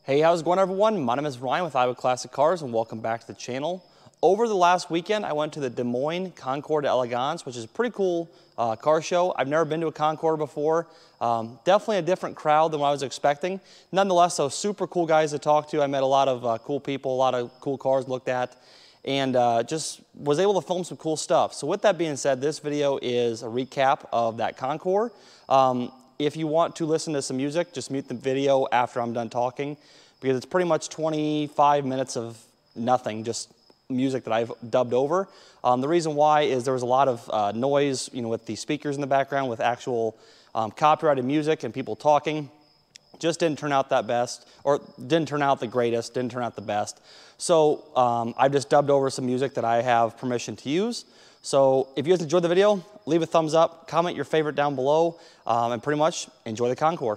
Hey, how's it going, everyone? My name is Ryan with Iowa Classic Cars, and welcome back to the channel. Over the last weekend, I went to the Des Moines Concours d'Elegance, which is a pretty cool car show. I've never been to a Concours before. Definitely a different crowd than what I was expecting. Nonetheless, though, super cool guys to talk to. I met a lot of cool people, a lot of cool cars looked at, and just was able to film some cool stuff. So with that being said, this video is a recap of that Concours. If you want to listen to some music, just mute the video after I'm done talking, because it's pretty much 25 minutes of nothing, just music that I've dubbed over. The reason why is there was a lot of noise, with the speakers in the background, with actual copyrighted music and people talking. Just didn't turn out that best, or didn't turn out the greatest, didn't turn out the best. So I've just dubbed over some music that I have permission to use. So if you guys enjoyed the video, leave a thumbs up, comment your favorite down below, and pretty much enjoy the Concours.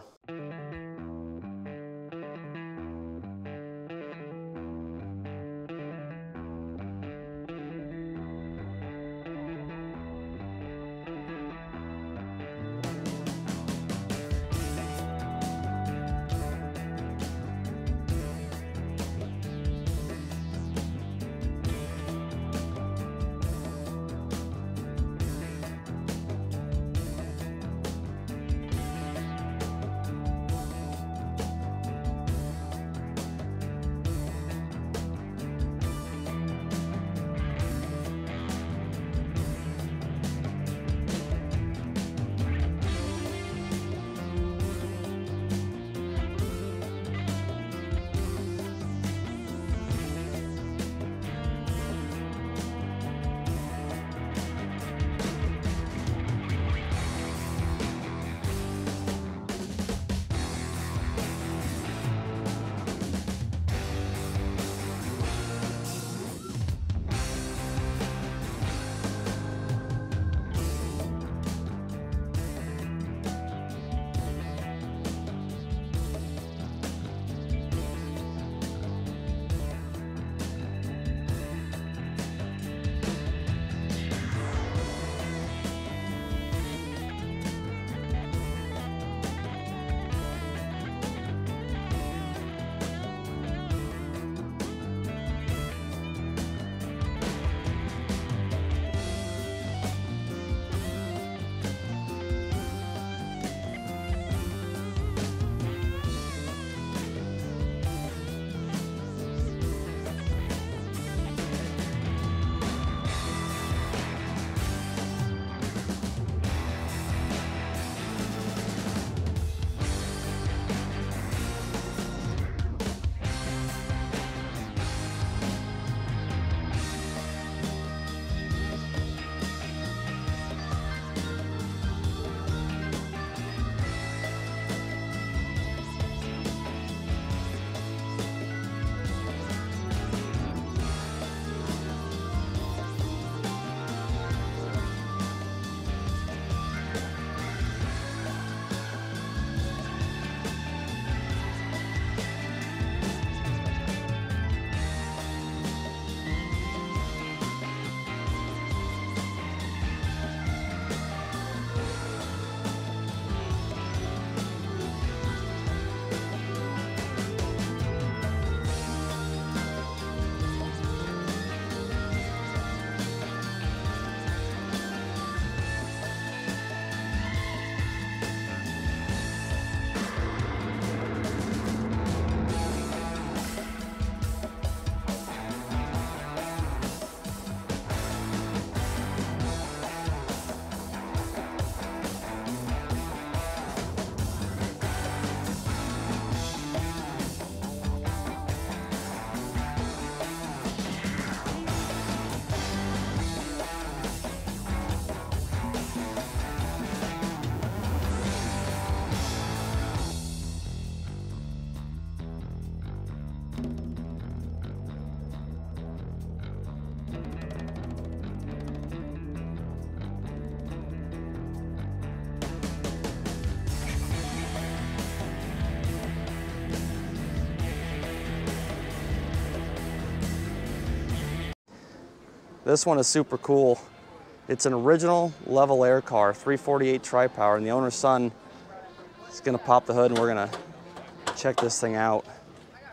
This one is super cool. It's an original level air car, 348 tri-power, and the owner's son is gonna pop the hood and we're gonna check this thing out.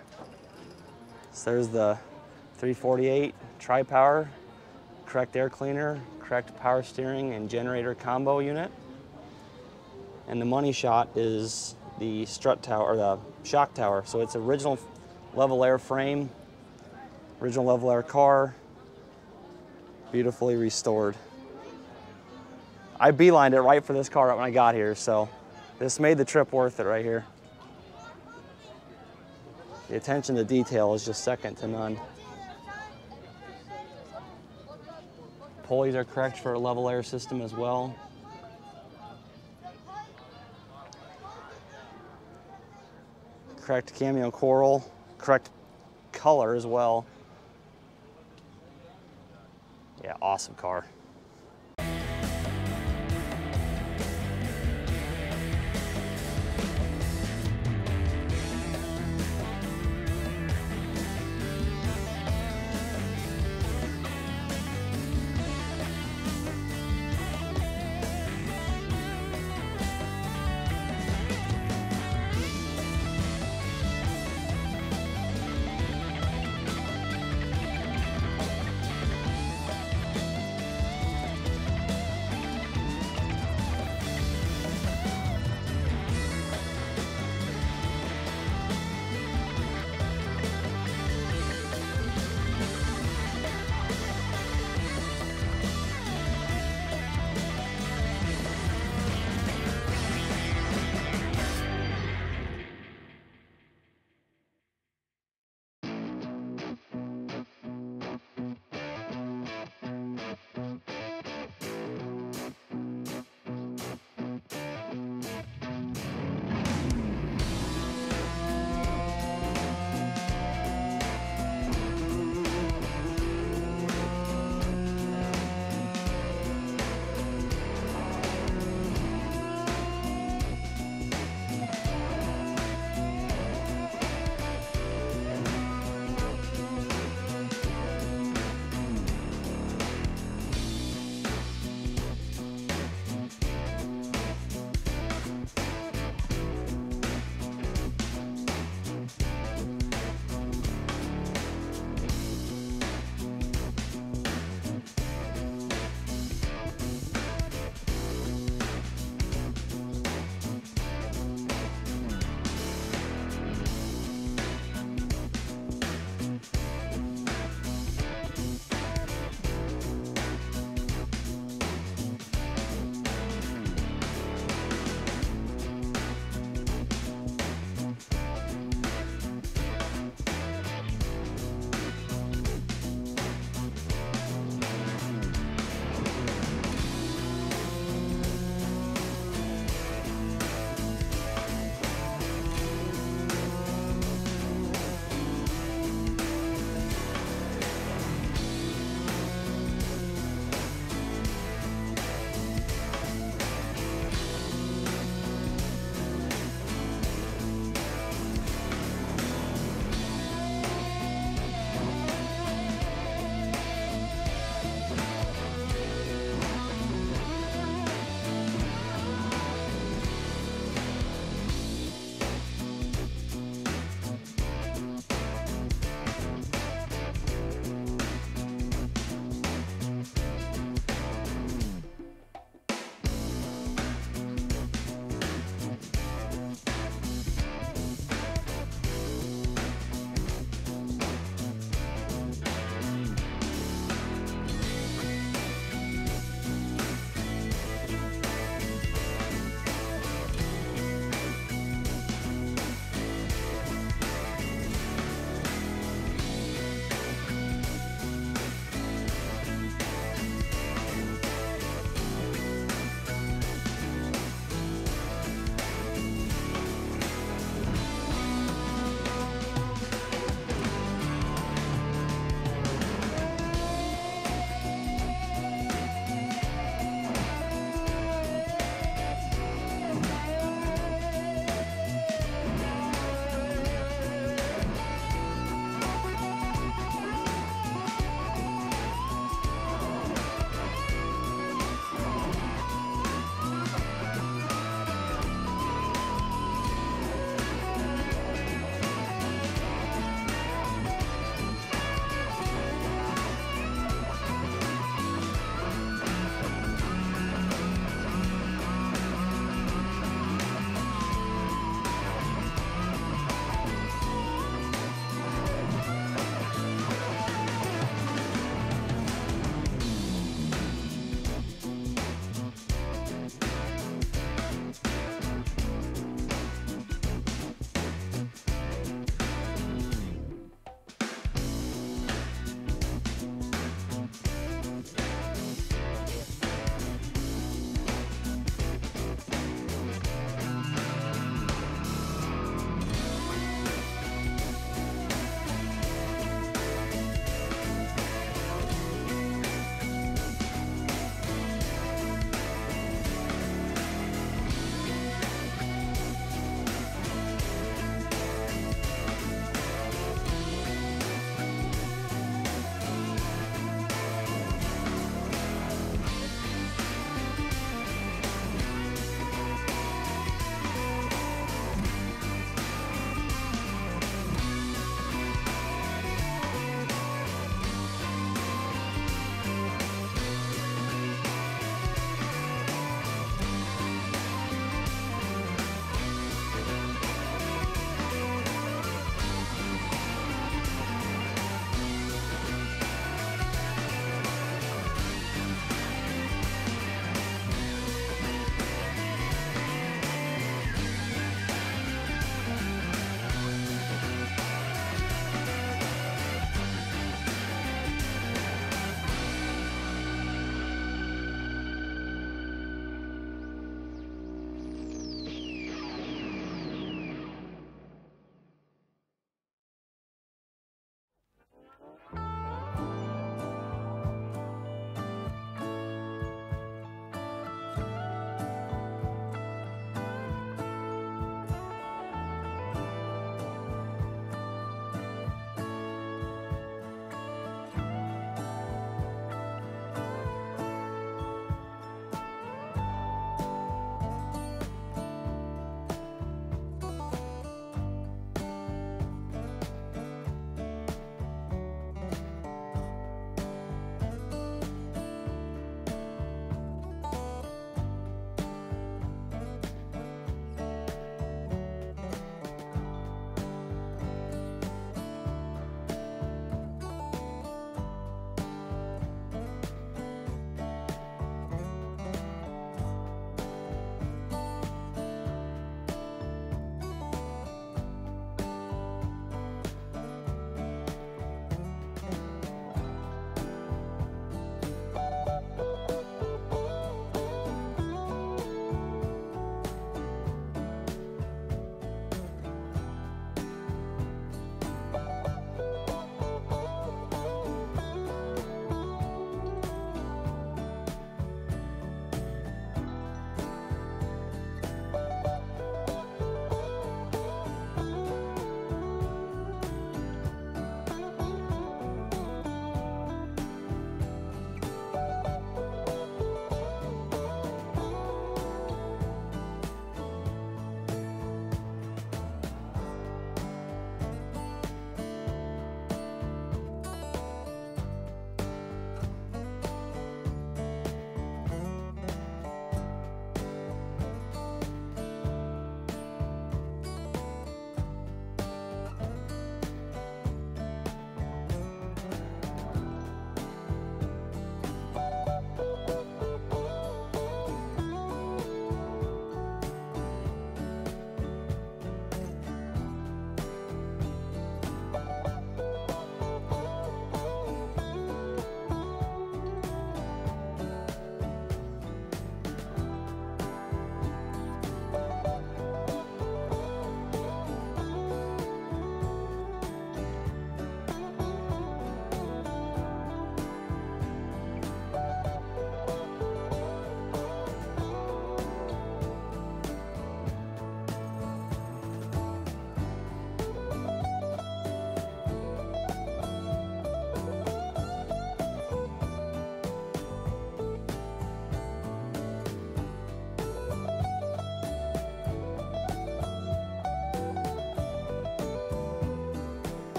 So there's the 348 tri-power, correct air cleaner, correct power steering and generator combo unit. And the money shot is the strut tower, or the shock tower. So it's original level air frame, original level air car, beautifully restored. I beelined it right for this car when I got here, so this made the trip worth it right here. The attention to detail is just second to none. Pulleys are correct for a level air system as well. Correct cameo coral, correct color as well. Yeah, awesome car.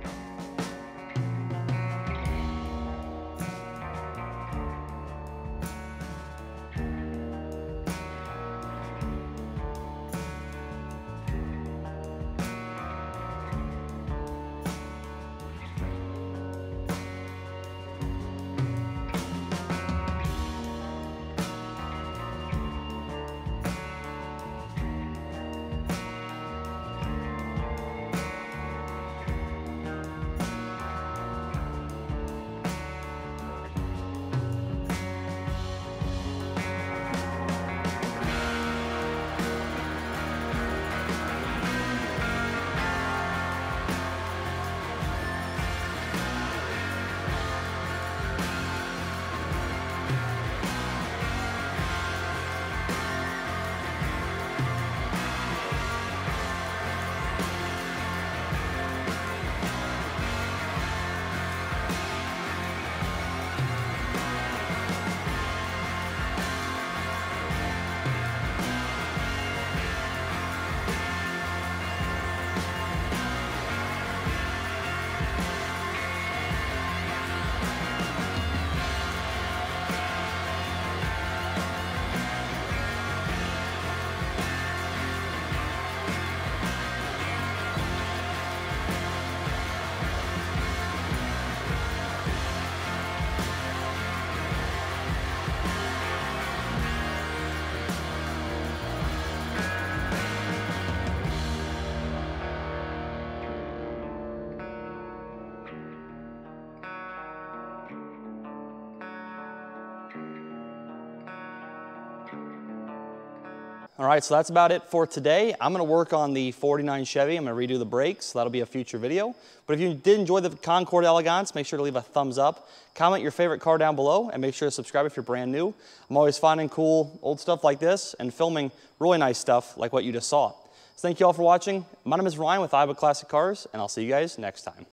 All right, so that's about it for today. I'm gonna work on the 49 Chevy. I'm gonna redo the brakes, so that'll be a future video. But if you did enjoy the Concours d'Elegance, make sure to leave a thumbs up, comment your favorite car down below, and make sure to subscribe if you're brand new. I'm always finding cool old stuff like this and filming really nice stuff like what you just saw. So thank you all for watching. My name is Ryan with Iowa Classic Cars, and I'll see you guys next time.